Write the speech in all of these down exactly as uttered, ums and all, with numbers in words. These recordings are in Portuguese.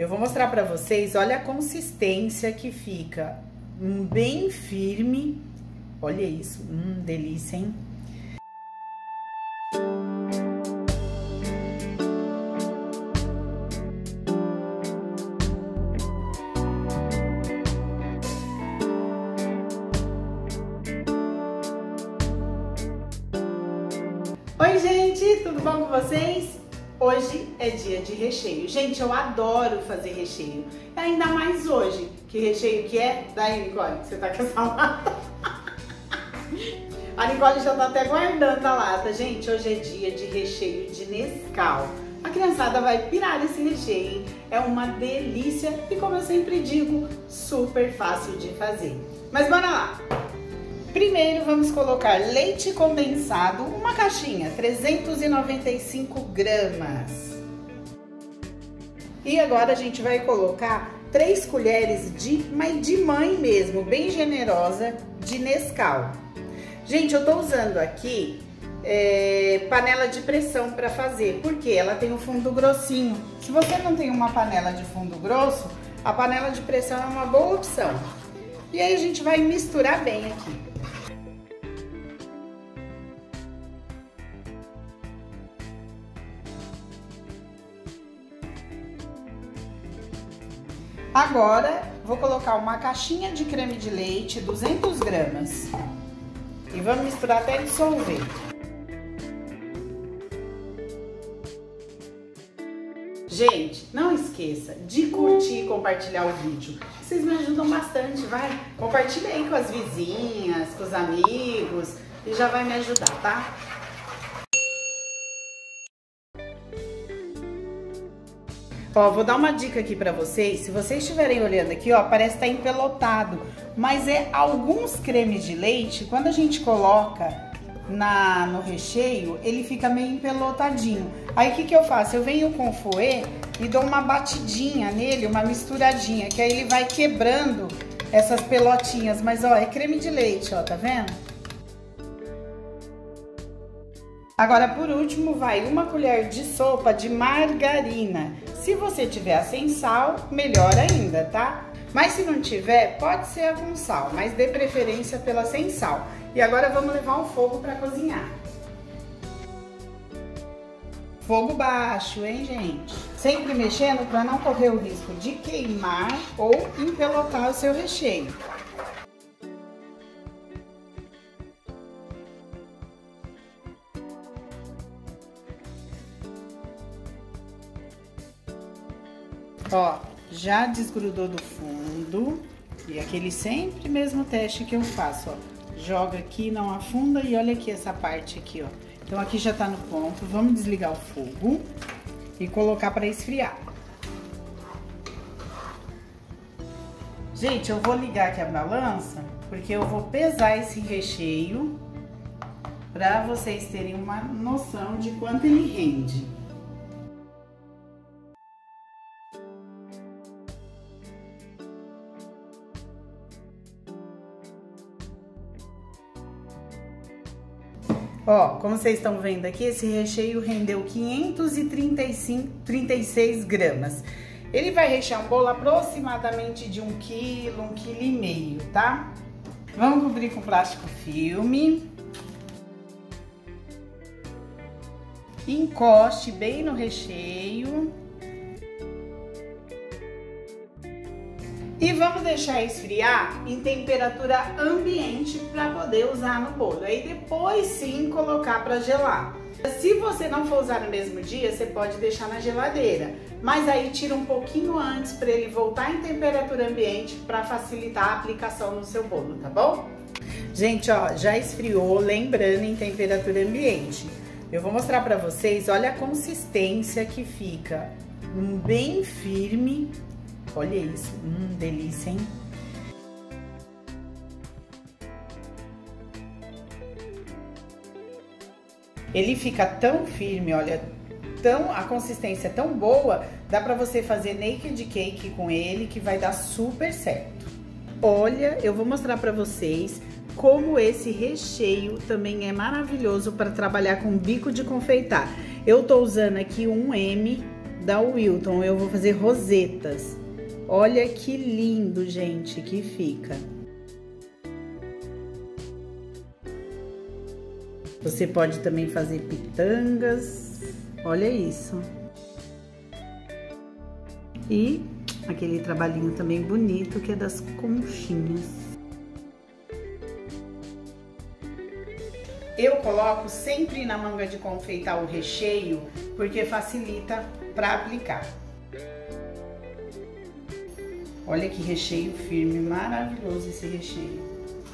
Eu vou mostrar pra vocês, olha a consistência que fica, um bem firme. Olha isso, hum, delícia, hein? Oi, gente, tudo bom com vocês? Hoje é dia de recheio. Gente, eu adoro fazer recheio. Ainda mais hoje. Que recheio que é? Daí, Nicole, você tá com essa lata? A Nicole já tá até guardando a lata. Gente, hoje é dia de recheio de Nescau. A criançada vai pirar nesse recheio, hein? É uma delícia e, como eu sempre digo, super fácil de fazer. Mas bora lá! Primeiro vamos colocar leite condensado, uma caixinha, trezentos e noventa e cinco gramas. E agora a gente vai colocar três colheres de, mas de mãe mesmo, bem generosa, de Nescau. Gente, eu tô usando aqui é, panela de pressão para fazer, porque ela tem um fundo grossinho. Se você não tem uma panela de fundo grosso, a panela de pressão é uma boa opção. E aí a gente vai misturar bem aqui. Agora, vou colocar uma caixinha de creme de leite, duzentas gramas. E vamos misturar até dissolver. Gente, não esqueça de curtir e compartilhar o vídeo. Vocês me ajudam bastante, vai? Compartilha aí com as vizinhas, com os amigos e já vai me ajudar, tá? Ó, vou dar uma dica aqui pra vocês. Se vocês estiverem olhando aqui, ó, parece que tá empelotado. Mas é alguns cremes de leite, quando a gente coloca na, no recheio, ele fica meio empelotadinho. Aí o que que eu faço? Eu venho com o fouet e dou uma batidinha nele, uma misturadinha, que aí ele vai quebrando essas pelotinhas. Mas ó, é creme de leite, ó, tá vendo? Agora, por último, vai uma colher de sopa de margarina. Se você tiver sem sal, melhor ainda, tá? Mas se não tiver, pode ser a com sal, mas dê preferência pela sem sal. E agora vamos levar ao fogo para cozinhar. Fogo baixo, hein, gente? Sempre mexendo para não correr o risco de queimar ou empelotar o seu recheio. Ó, já desgrudou do fundo, e aquele sempre mesmo teste que eu faço, ó. Joga aqui, não afunda e olha aqui essa parte aqui, ó. Então aqui já tá no ponto, vamos desligar o fogo e colocar para esfriar. Gente, eu vou ligar aqui a balança, porque eu vou pesar esse recheio para vocês terem uma noção de quanto ele rende. Ó, como vocês estão vendo aqui, esse recheio rendeu quinhentos e trinta e cinco, trinta e seis gramas. Ele vai rechear um bolo aproximadamente de um quilo, um quilo e meio, tá? Vamos cobrir com plástico filme. Encoste bem no recheio. E vamos deixar esfriar em temperatura ambiente para poder usar no bolo. Aí depois sim colocar para gelar. Se você não for usar no mesmo dia, você pode deixar na geladeira. Mas aí tira um pouquinho antes para ele voltar em temperatura ambiente para facilitar a aplicação no seu bolo, tá bom? Gente, ó, já esfriou, lembrando, em temperatura ambiente. Eu vou mostrar para vocês, olha a consistência que fica. Um bem firme. Olha isso, hum, delícia, hein? Ele fica tão firme, olha, tão, a consistência é tão boa, dá pra você fazer naked cake com ele, que vai dar super certo. Olha, eu vou mostrar pra vocês como esse recheio também é maravilhoso para trabalhar com bico de confeitar. Eu tô usando aqui um M da Wilton, eu vou fazer rosetas. Olha que lindo, gente, que fica. Você pode também fazer pitangas. Olha isso. E aquele trabalhinho também bonito que é das conchinhas. Eu coloco sempre na manga de confeitar o recheio, porque facilita para aplicar. Olha que recheio firme, maravilhoso esse recheio.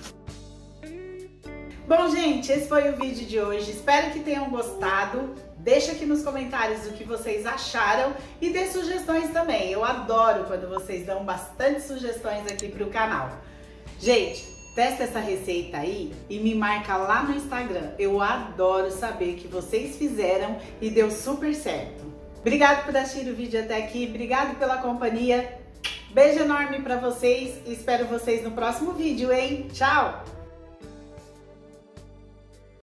Bom, gente, esse foi o vídeo de hoje. Espero que tenham gostado. Deixa aqui nos comentários o que vocês acharam e dê sugestões também. Eu adoro quando vocês dão bastante sugestões aqui pro canal. Gente, testa essa receita aí e me marca lá no Instagram. Eu adoro saber que vocês fizeram e deu super certo. Obrigado por assistir o vídeo até aqui. Obrigado pela companhia. Beijo enorme pra vocês e espero vocês no próximo vídeo, hein? Tchau!